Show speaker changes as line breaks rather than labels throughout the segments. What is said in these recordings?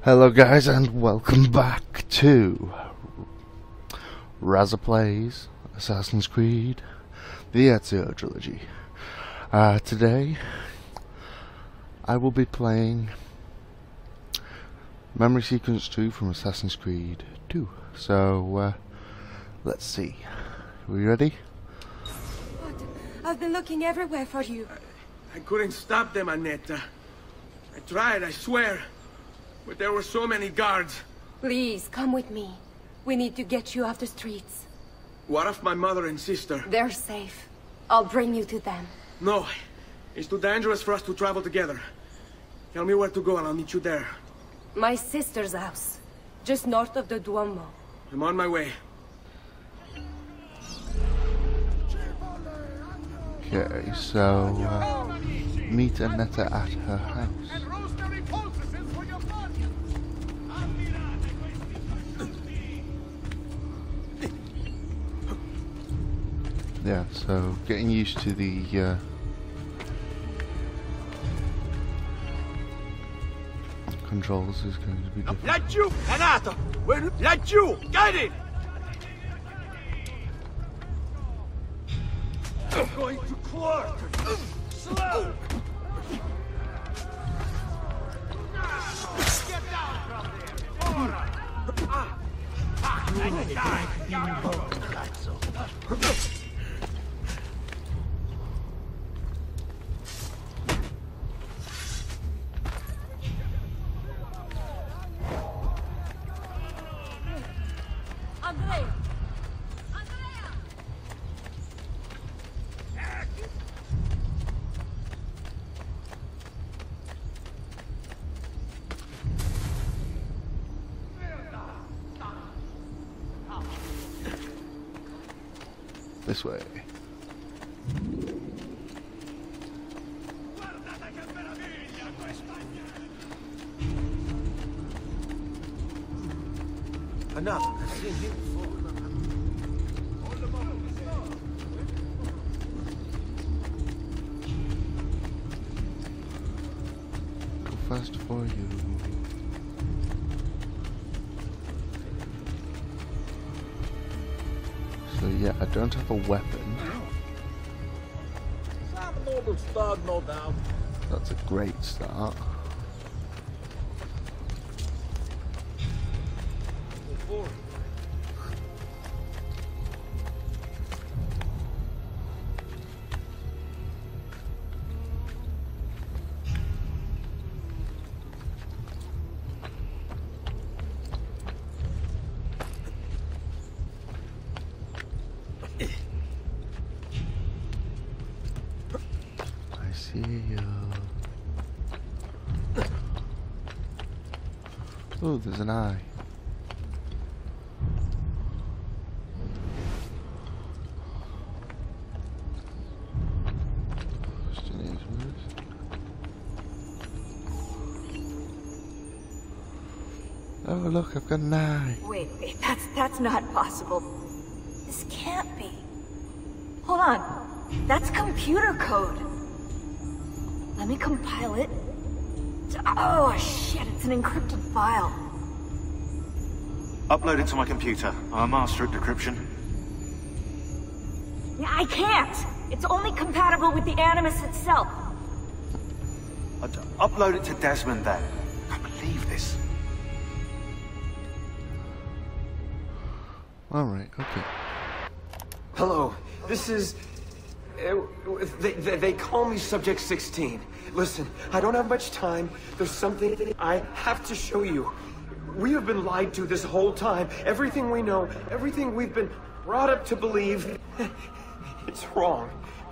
Hello guys and welcome back to Raza Plays Assassin's Creed the Ezio Trilogy. Today I will be playing Memory Sequence 2 from Assassin's Creed 2. So let's see. Are we ready?
What? I've been looking everywhere for you.
I couldn't stop them, Annetta. I tried, I swear. But there were so many guards.
Please, come with me. We need to get you off the streets.
What of my mother and sister?
They're safe. I'll bring you to them.
No. It's too dangerous for us to travel together. Tell me where to go and I'll meet you there.
My sister's house. Just north of the Duomo.
I'm on my way.
Okay, so meet Annetta at her house. Yeah, so getting used to the controls is going to be different.
Laggiù, Renato! Laggiù! Get it! I'm going to quarter! Slow! Get down from there! Ora!
Andrea!
This way.
Enough. I've seen him before.
Go fast for you. So yeah, I don't have a weapon.
Some noble stud, no doubt.
That's a great start. I see you. Oh, there's an eye. Oh look, I've got an eye.
Wait, that's not possible. This can't be. Hold on. That's computer code. Let me compile it. Oh shit, it's an encrypted file.
Upload it to my computer. I'm a master at decryption.
Yeah, I can't. It's only compatible with the Animus itself.
Upload it to Desmond then. I can't believe this.
Alright, okay.
Hello, this is... They call me Subject 16. Listen, I don't have much time. There's something I have to show you. We have been lied to this whole time. Everything we know, everything we've been brought up to believe, it's wrong.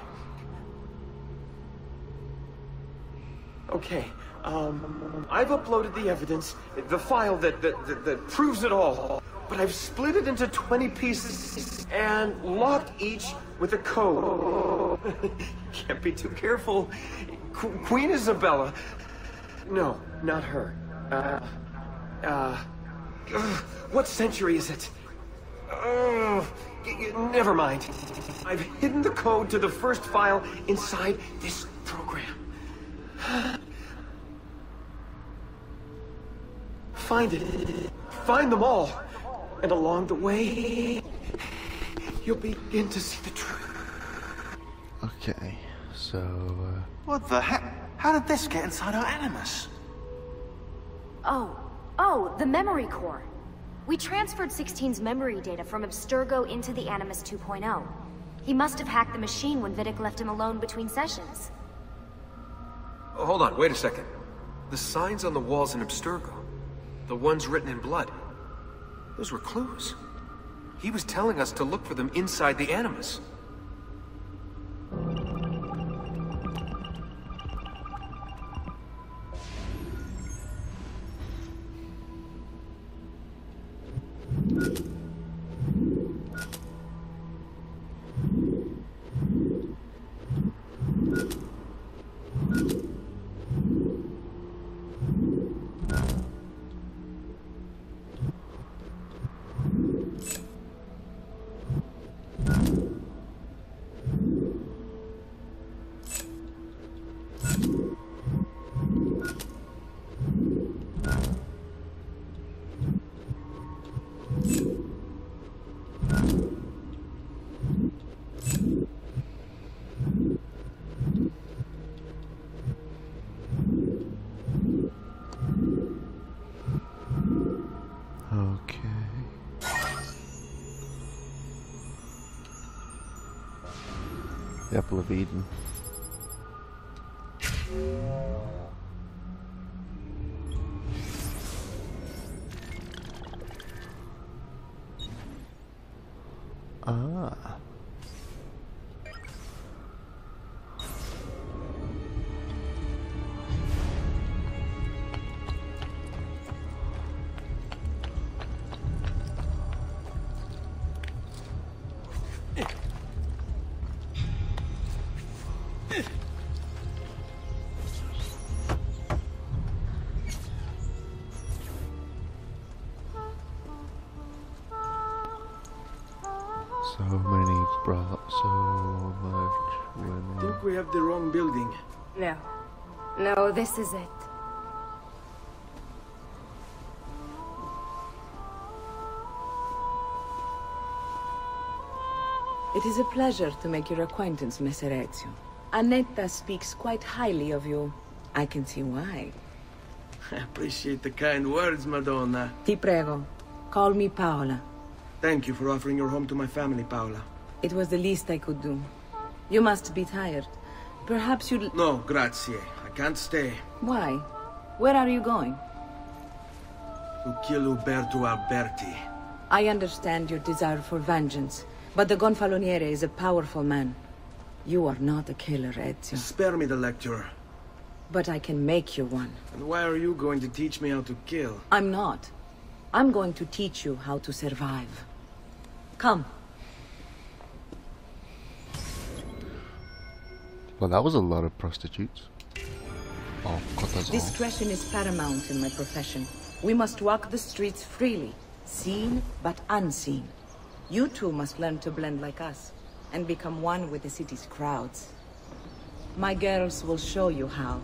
Okay, I've uploaded the evidence, the file that proves it all. But I've split it into 20 pieces and locked each with a code. Can't be too careful. Queen Isabella. No, not her. What century is it? Never mind. I've hidden the code to the first file inside this program. find it. Find them all. And along the way, you'll begin to see the truth.
Okay, so...
What the heck? How did this get inside our Animus?
Oh, the memory core. We transferred 16's memory data from Abstergo into the Animus 2.0. He must have hacked the machine when Vidic left him alone between sessions.
Oh, hold on, wait a second. The signs on the walls in Abstergo, the ones written in blood, those were clues. He was telling us to look for them inside the Animus.
The Apple of Eden. Ah. So many brought so much women.
I think we have the wrong building.
No, this is it.
It is a pleasure to make your acquaintance, Messer Ezio. Annetta speaks quite highly of you. I can see why.
I appreciate the kind words, Madonna.
Ti prego. Call me Paola.
Thank you for offering your home to my family, Paola.
It was the least I could do. You must be tired. Perhaps you'd...
No, grazie. I can't stay.
Why? Where are you going?
To kill Uberto Alberti.
I understand your desire for vengeance, but the Gonfaloniere is a powerful man. You are not a killer, Ezio.
Spare me the lecture.
But I can make you one.
And why are you going to teach me how to kill?
I'm not. I'm going to teach you how to survive. Come.
Well, that was a lot of prostitutes. Oh, cut us off.
Discretion is paramount in my profession. We must walk the streets freely, seen but unseen. You too must learn to blend like us, and become one with the city's crowds. My girls will show you how.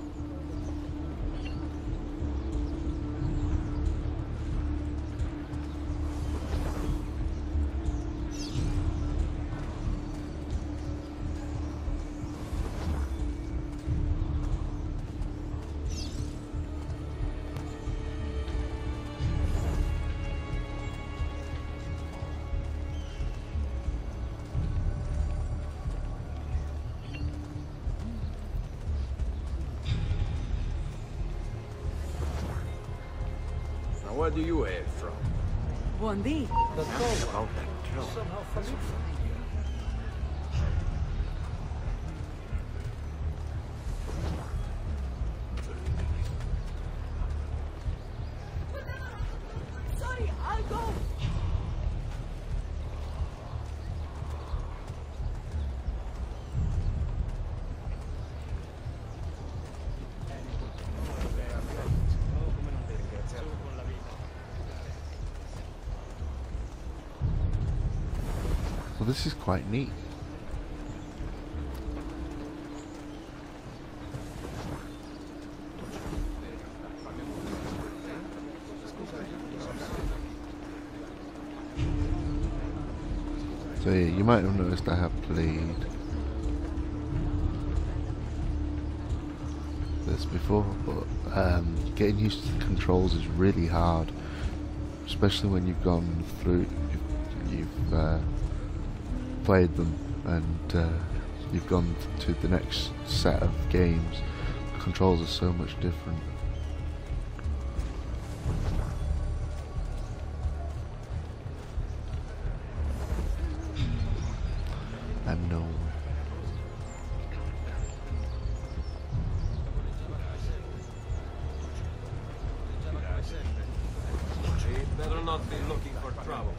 Where do you hail from?
Buondì.
Somehow familiar.
Sorry, I'll go.
Well, this is quite neat. So yeah, you might have noticed I have played this before, but getting used to the controls is really hard, especially when you've gone through, you've played them and you've gone to the next set of games. The controls are so much different. Unknown.
Better not be looking for trouble.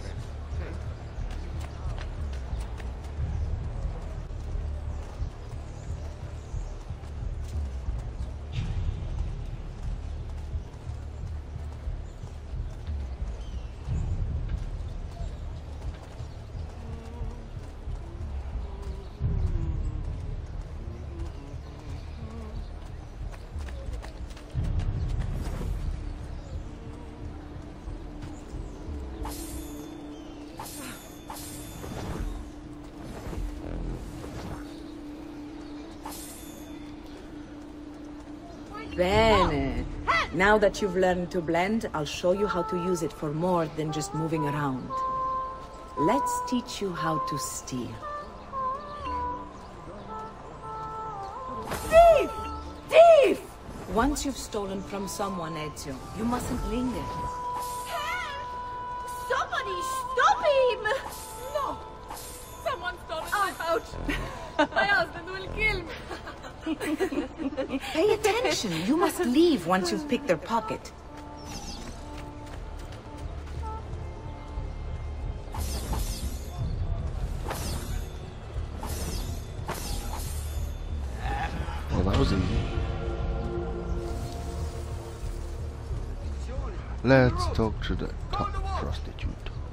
Bene. Now that you've learned to blend, I'll show you how to use it for more than just moving around. Let's teach you how to steal. Thief! Thief! Once you've stolen from someone, Ezio, you mustn't linger.
Somebody stop him! No! Someone stole my pouch! My husband will kill me!
Pay attention. You must leave once you've picked their pocket.
Well, that was easy. Let's talk to the top prostitute.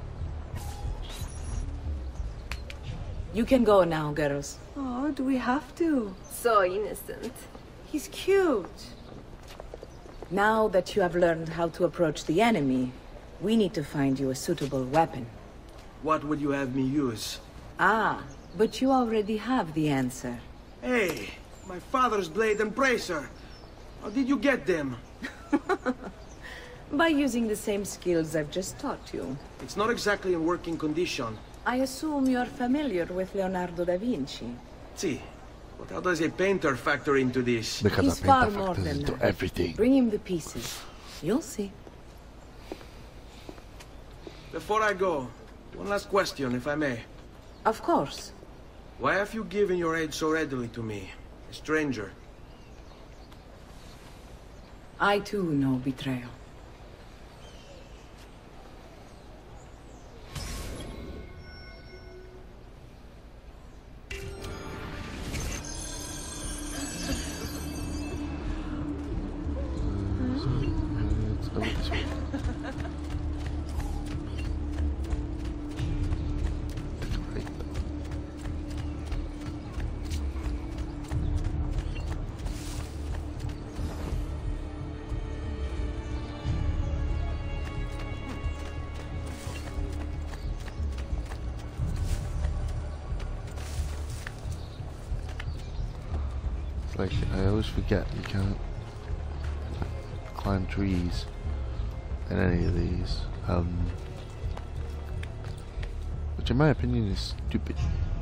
You can go now, girls.
Oh, do we have to? So innocent.
He's cute. Now that you have learned how to approach the enemy, we need to find you a suitable weapon.
What would you have me use?
Ah, but you already have the answer.
Hey, my father's blade and bracer. How did you get them?
By using the same skills I've just taught you.
It's not exactly in working condition.
I assume you're familiar with Leonardo da Vinci.
See, but how does a painter factor into this?
Because
He's
I
far
paint the
more
factors
than
into
that.
everything.
Bring him the pieces. You'll see.
Before I go, one last question, if I may.
Of course.
Why have you given your aid so readily to me, a stranger?
I too know betrayal.
Like, I always forget you can't climb trees in any of these, which in my opinion is stupid,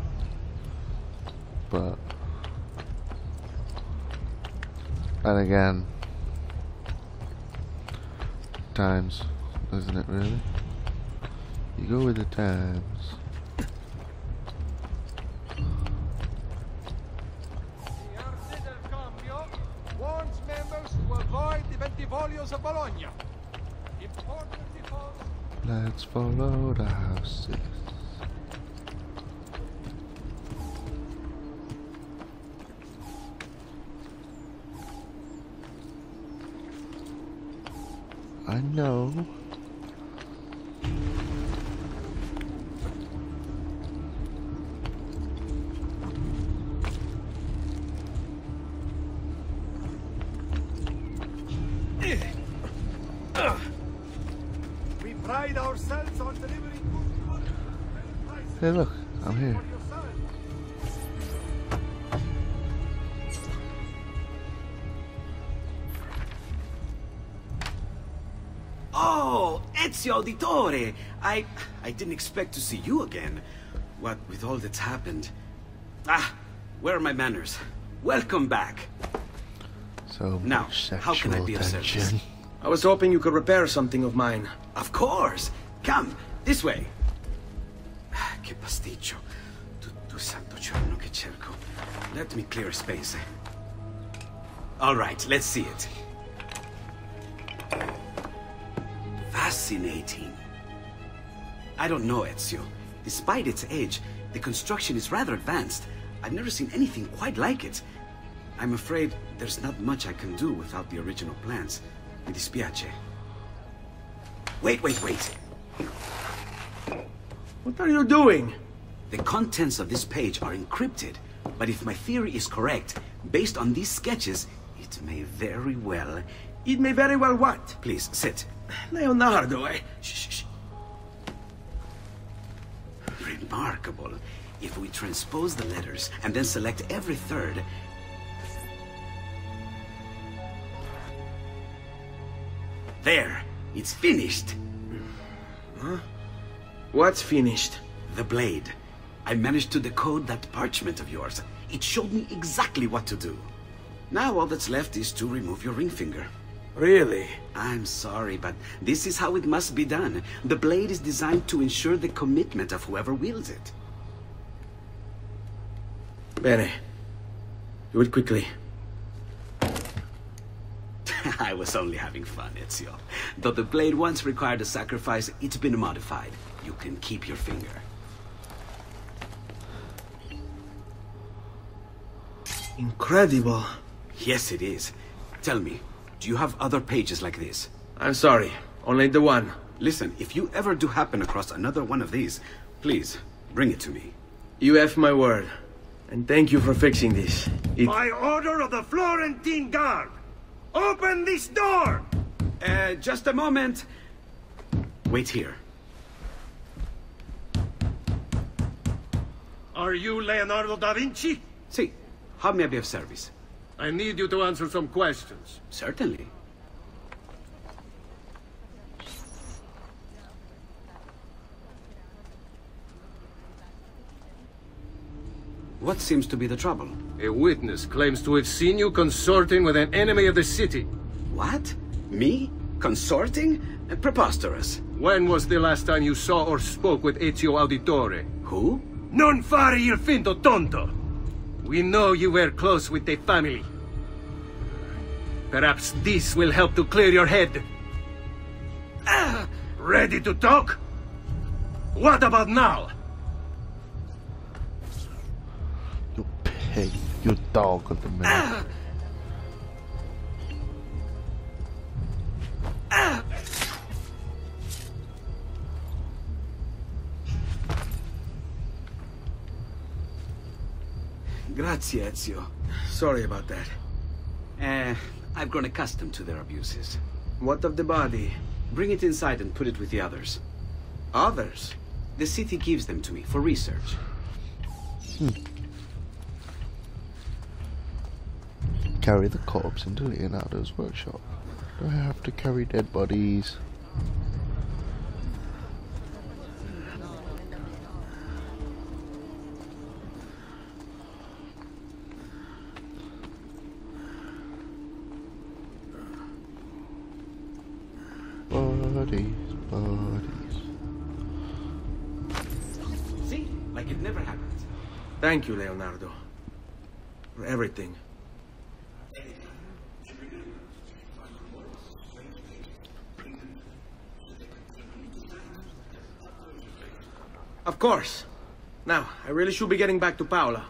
but then again, times, isn't it really? You go with the times.
Warns members to avoid the Ventivoglios of Bologna. Important defaults.
Let's follow the houses. I know.
We pride ourselves on delivering good
Hey look, I'm here.
Oh, Ezio Auditore! I didn't expect to see you again. What with all that's happened. Ah, where are my manners? Welcome back.
So
now,
much
how can I be of service?
tension.
I was hoping you could repair something of mine.
Of course! Come, this way! Che pasticcio. Tutto santo giorno che cerco. Let me clear a space. Alright, let's see it. Fascinating. I don't know, Ezio. Despite its age, the construction is rather advanced. I've never seen anything quite like it. I'm afraid there's not much I can do without the original plans. Mi dispiace. Wait.
What are you doing?
The contents of this page are encrypted, but if my theory is correct, based on these sketches, it may very well...
It may very well what?
Please, sit.
Leonardo, eh?
Shh. Remarkable. If we transpose the letters and then select every third... There! It's finished!
Huh? What's finished?
The blade. I managed to decode that parchment of yours. It showed me exactly what to do. Now all that's left is to remove your ring finger.
Really?
I'm sorry, but this is how it must be done. The blade is designed to ensure the commitment of whoever wields it.
Bene. Do it quickly.
I was only having fun, Ezio. Though the blade once required a sacrifice, it's been modified. You can keep your finger.
Incredible.
Yes, it is. Tell me, do you have other pages like this?
I'm sorry. Only the one.
Listen, if you ever do happen across another one of these, please, bring it to me.
You have my word. And thank you for fixing this.
By order of the Florentine Guard! Open this door!
Just a moment. Wait here.
Are you Leonardo da Vinci?
Si. How may I be of service?
I need you to answer some questions.
Certainly. What seems to be the trouble?
A witness claims to have seen you consorting with an enemy of the city.
What? Me? Consorting? Preposterous.
When was the last time you saw or spoke with Ezio Auditore?
Who?
Non fare il finto tonto! We know you were close with the family. Perhaps this will help to clear your head. Ready to talk? What about now?
You pig. You dog of the minute.
Grazie, Ezio.
Sorry about that.
I've grown accustomed to their abuses.
What of the body?
Bring it inside and put it with the others.
Others?
The city gives them to me for research.
Carry the corpse into Leonardo's workshop. Do I have to carry dead bodies? Bodies.
See? Like it never happened.
Thank you, Leonardo. For everything. Of course. Now, I really should be getting back to Paola.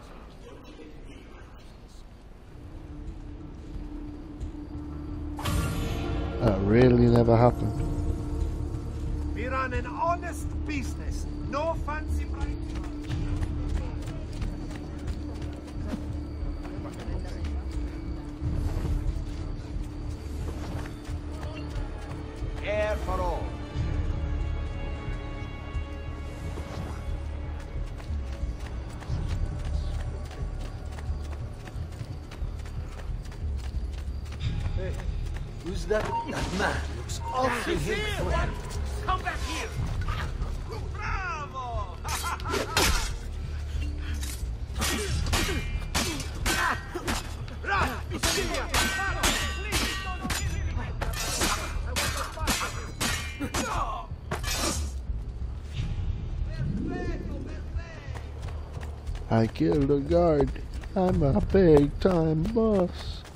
That really never happened.
We run an honest business. No fancy bright. Air for all.
Who's that? That man looks awfully him.
Come back here! Bravo!
I killed a guard. I'm a big time boss.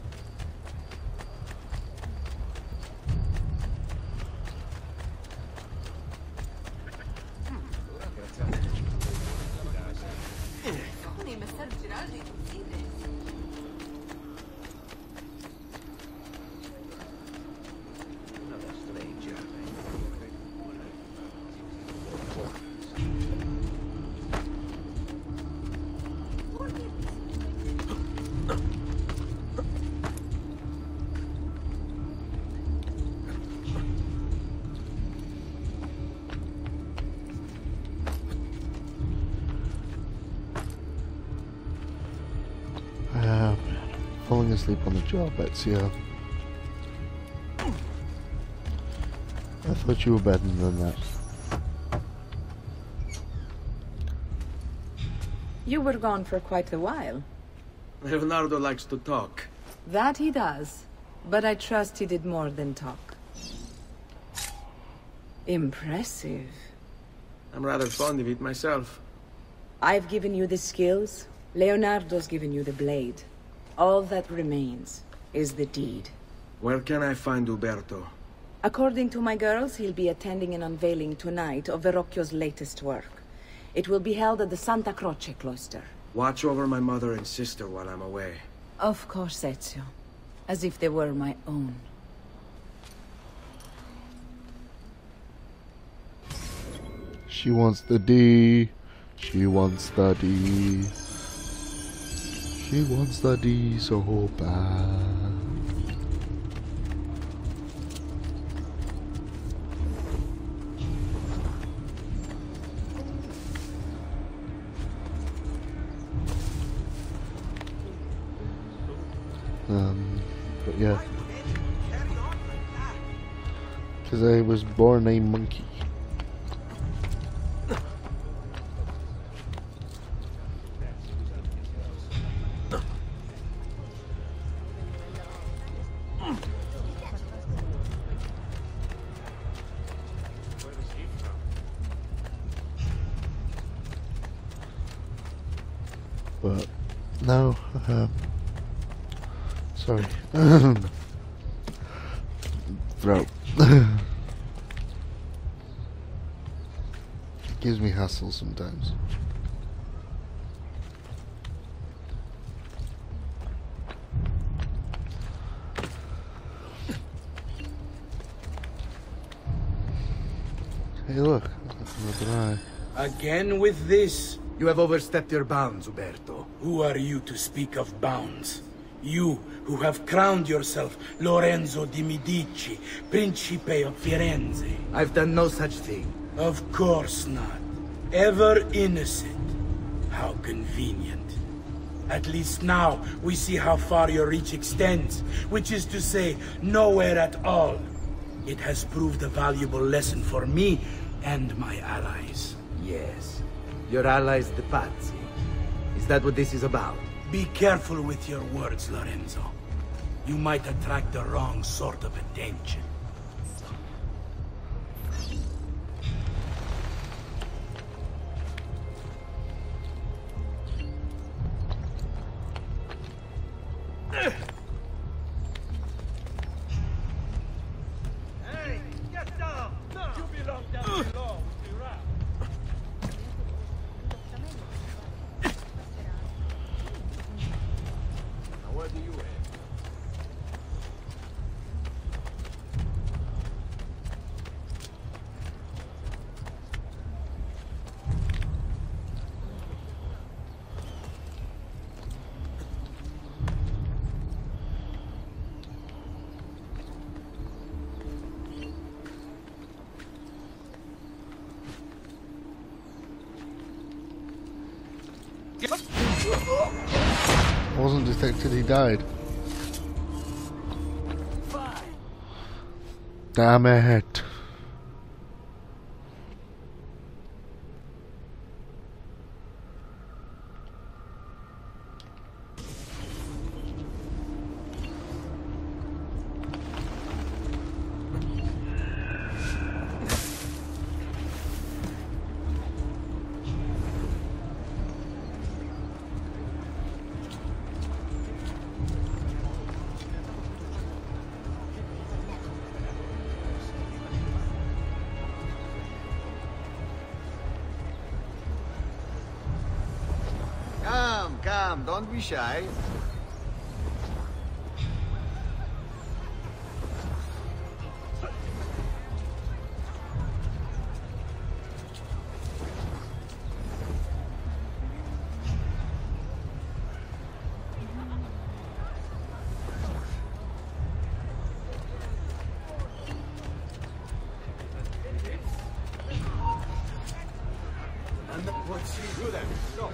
Falling asleep on the job, Ezio. I thought you were better than that.
You were gone for quite a while.
Leonardo likes to talk.
That he does, but I trust he did more than talk. Impressive.
I'm rather fond of it myself.
I've given you the skills, Leonardo's given you the blade. All that remains is the deed.
Where can I find Uberto?
According to my girls, he'll be attending an unveiling tonight of Verrocchio's latest work. It will be held at the Santa Croce cloister.
Watch over my mother and sister while I'm away.
Of course, Ezio. As if they were my own.
She wants the D. She wants the D. She wants the D so bad. But yeah. Because I was born a monkey. But no, sorry, throat. It gives me hassle sometimes. Hey, look, another eye.
Again with this?
You have overstepped your bounds, Uberto.
Who are you to speak of bounds? You, who have crowned yourself Lorenzo di Medici, Principe of Firenze.
I've done no such thing.
Of course not. Ever innocent. How convenient. At least now, we see how far your reach extends, which is to say, nowhere at all. It has proved a valuable lesson for me and my allies.
Yes. Your allies, the Pazzi. Is that what this is about?
Be careful with your words, Lorenzo. You might attract the wrong sort of attention.
Hey, get down! You belong down below with the rat. Now where do you aim?
Wasn't detected, he died. Damn it.
Come, don't be shy.
And what should we do then? Go.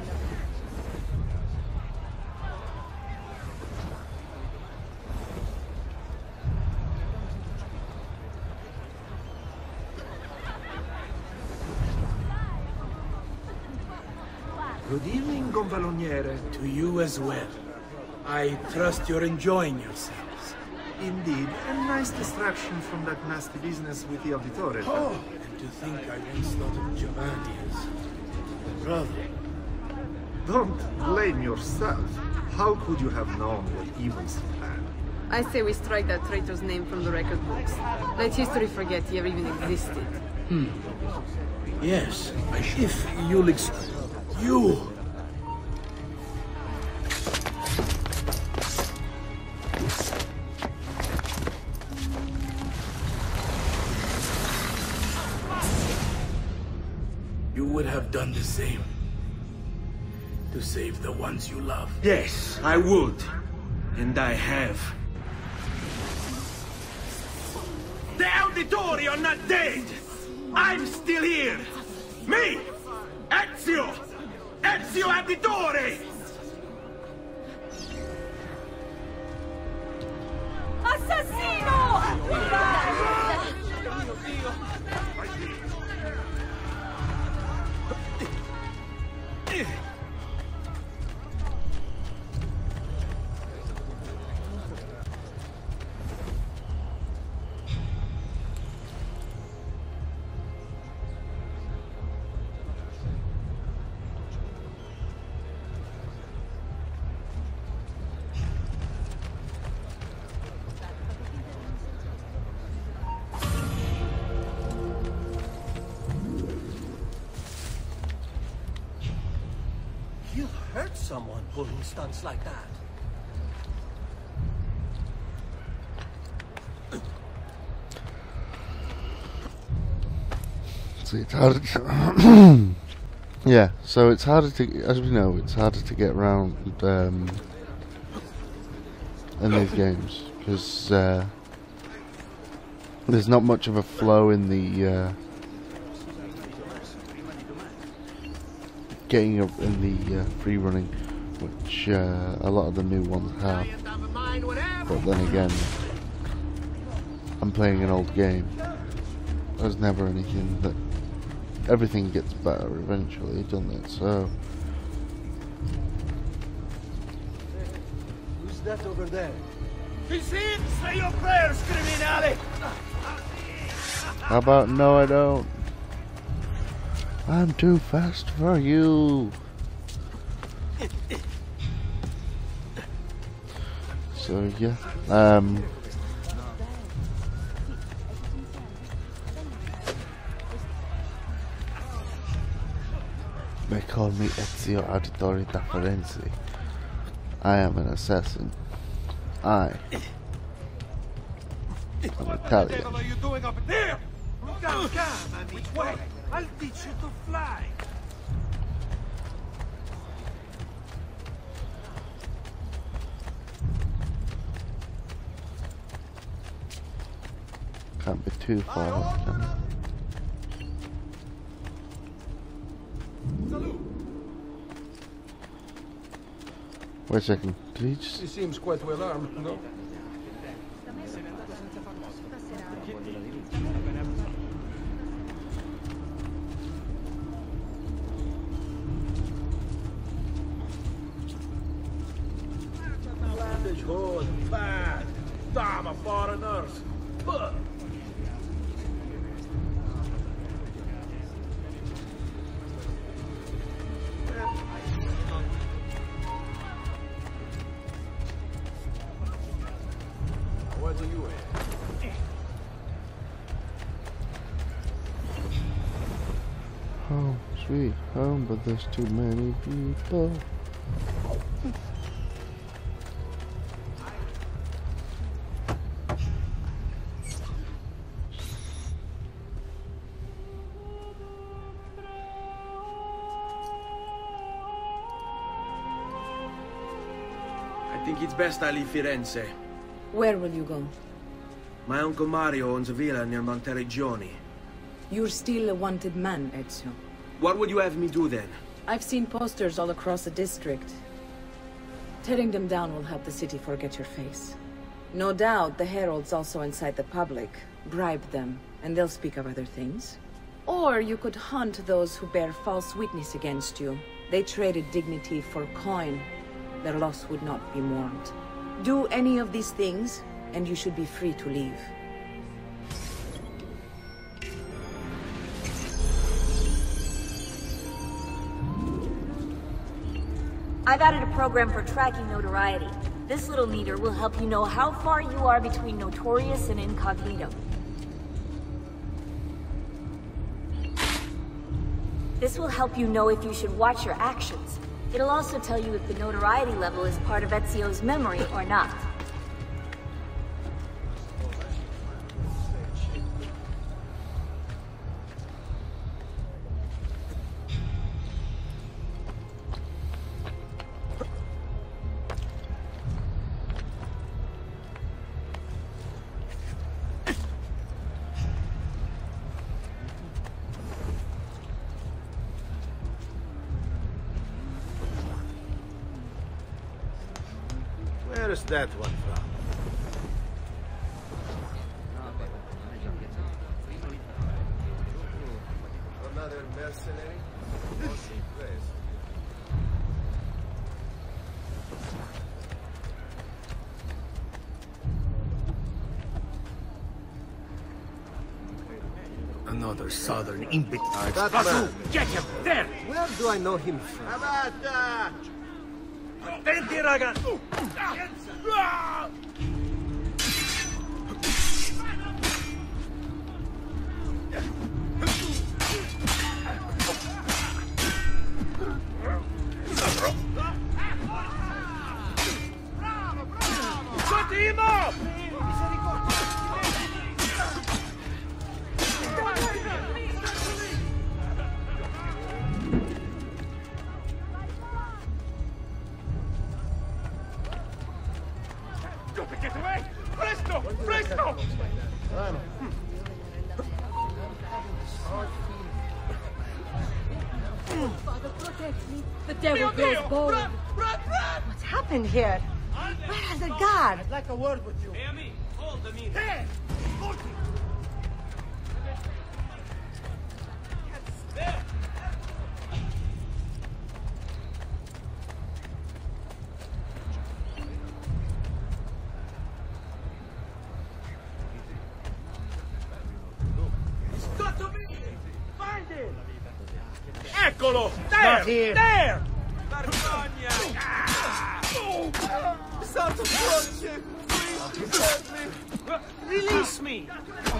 Good evening, Gonfaloniere. To you as well. I trust you're enjoying yourselves.
Indeed. A nice distraction from that nasty business with the Auditore.
Oh, and to think I once thought of Giovanni as a brother.
Don't blame yourself. How could you have known what evils he planned?
I say we strike that traitor's name from the record books. Let history forget he ever even existed.
Yes, if you'll you! You would have done the same. To save the ones you love.
Yes, I would. And I have. The Auditori are not dead! I'm still here! Me! Ezio! Ezio Auditore!
You hurt someone pulling stunts like that.
See, it's harder to yeah, so it's harder to, as we know, it's harder to get around in these games because there's not much of a flow in the getting up in the free running, which a lot of the new ones have. But then again, I'm playing an old game. There's never anything that. Everything gets better eventually, doesn't it? So.
Who's that over there? Say your prayers, criminale!
How about no, I don't? I'm too fast for you. So yeah, they call me Ezio Auditore da Firenze. I am an assassin. I am Italian.
What are you doing up there? Come, which way? I'll teach you to fly.
Can't be too far off, can I? Wait a second, did he just...
He seems quite well armed, no?
Huge hood, fat. Damn a foreigners. Puh.
What do you have?
Home, sweet home, but there's too many people.
I think it's best I leave Firenze.
Where will you go?
My uncle Mario owns a villa near Monteregioni.
You're still a wanted man, Ezio.
What would you have me do then?
I've seen posters all across the district. Tearing them down will help the city forget your face. No doubt the heralds also incite the public. Bribe them, and they'll speak of other things. Or you could hunt those who bear false witness against you. They traded dignity for coin. Their loss would not be mourned. Do any of these things, and you should be free to leave.
I've added a program for tracking notoriety. This little meter will help you know how far you are between notorious and incognito. This will help you know if you should watch your actions. It'll also tell you if the notoriety level is part of Ezio's memory or not.
Where's that one from? Another mercenary?
Another southern imbecile.
That man.
Get him! There!
Where do I know him from?
Attenti, ragazzi!
Get away! Presto! Presto!
Father, protect me. The devil grows bold. What's happened here? Where are the guards?
I'd like a word with you.
Amy, hold the meter.
Hey!
There!
Eccolo! There! There!
Vergogna!
Santo Croce! Please help me!
Release me!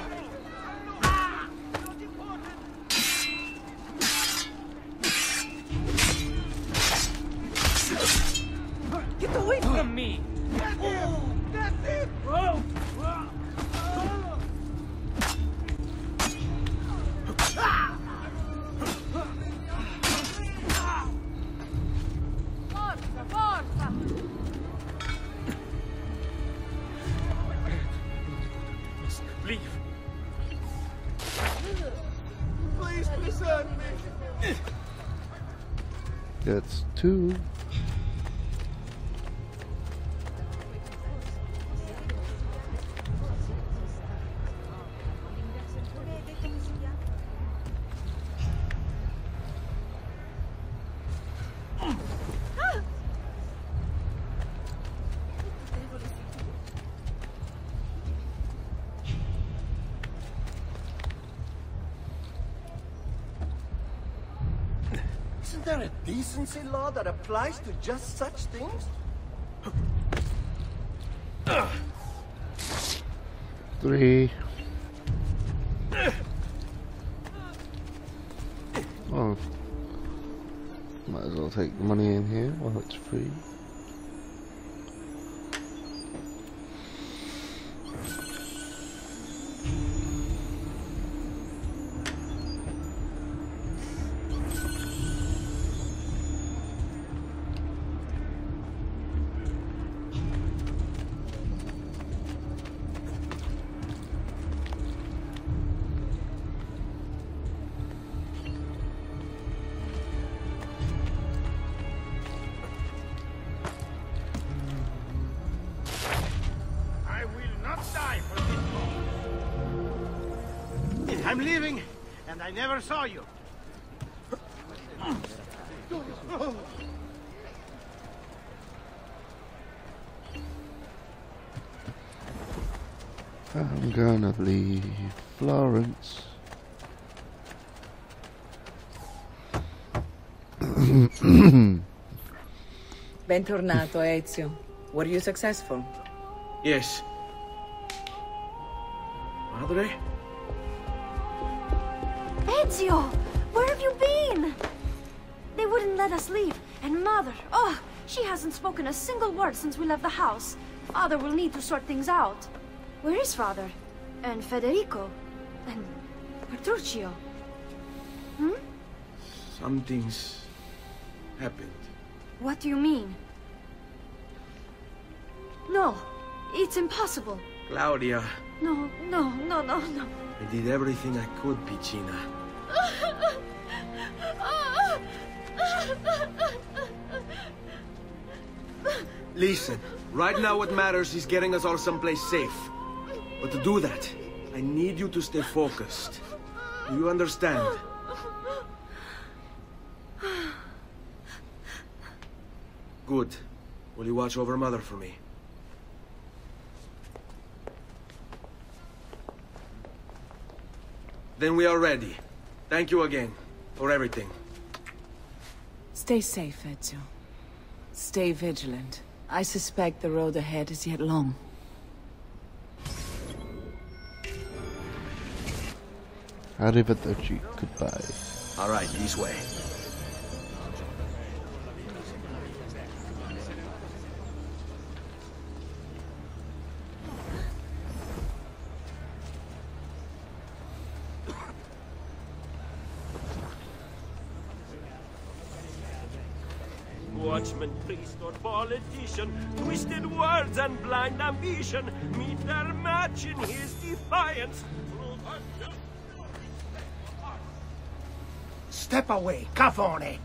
Get away
From me!
Get him! Get him! Whoa!
Leave!
Please preserve me!
That's two.
there a decency law that applies to just such things?
3. Oh. Might as well take the money in here while it's free.
I'm leaving, and I never saw you.
I'm gonna leave Florence.
Bentornato, Ezio. Were you successful?
Yes. Madre?
Ezio! Where have you been? They wouldn't let us leave. And Mother, oh, she hasn't spoken a single word since we left the house. Father will need to sort things out. Where is Father? And Federico? And Petruccio? Hmm?
Something's happened.
What do you mean? No, it's impossible.
Claudia,
No.
I did everything I could, Piccina. Listen, right now what matters is getting us all someplace safe. But to do that, I need you to stay focused. Do you understand? Good. Will you watch over Mother for me? Then we are ready. Thank you again for everything.
Stay safe, Ezio. Stay vigilant. I suspect the road ahead is yet long.
Arrivederci. Goodbye.
All right, this way.
Watchman, priest, or politician, twisted words and blind ambition meet their match in his defiance.
Step away, Cafone!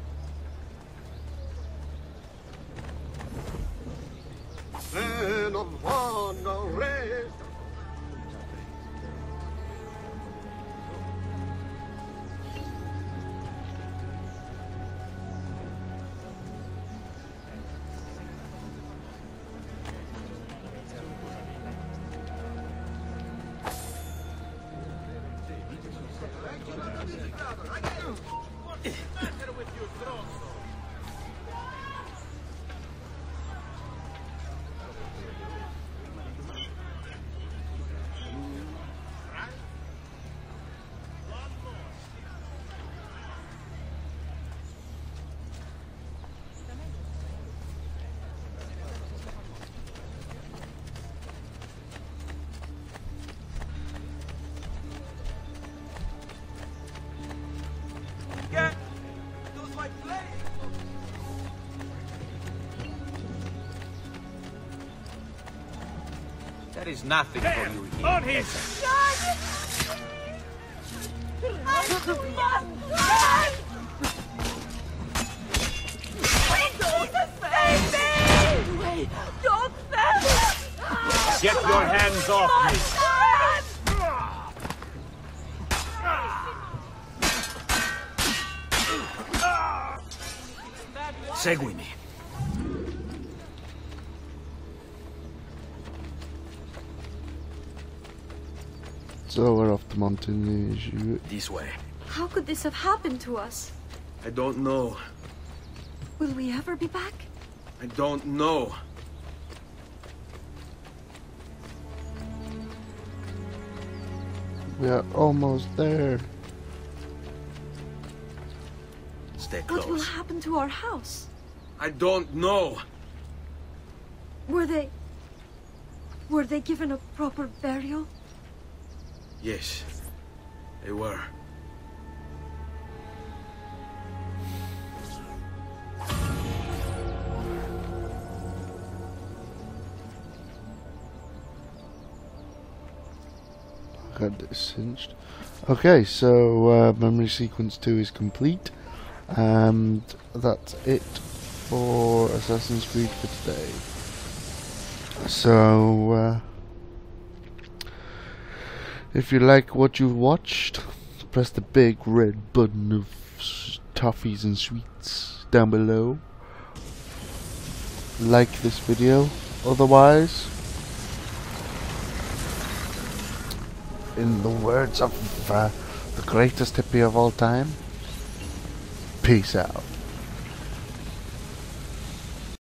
There is nothing for you here.
On his...
Get your hands off me!
Seguimi.
So we're off to Montigny.
This way.
How could this have happened to us?
I don't know,
Will we ever be back?
I don't know.
We are almost there.
Stay
What will
close.
happen to our house?
I don't know.
Were they given a proper burial?
Yes, they were.
Got this cinched. Okay, so memory sequence 2 is complete, and that's it for Assassin's Creed for today. So if you like what you've watched, press the big red button of toffees and sweets down below. Like this video. Otherwise, in the words of the greatest hippie of all time, peace out.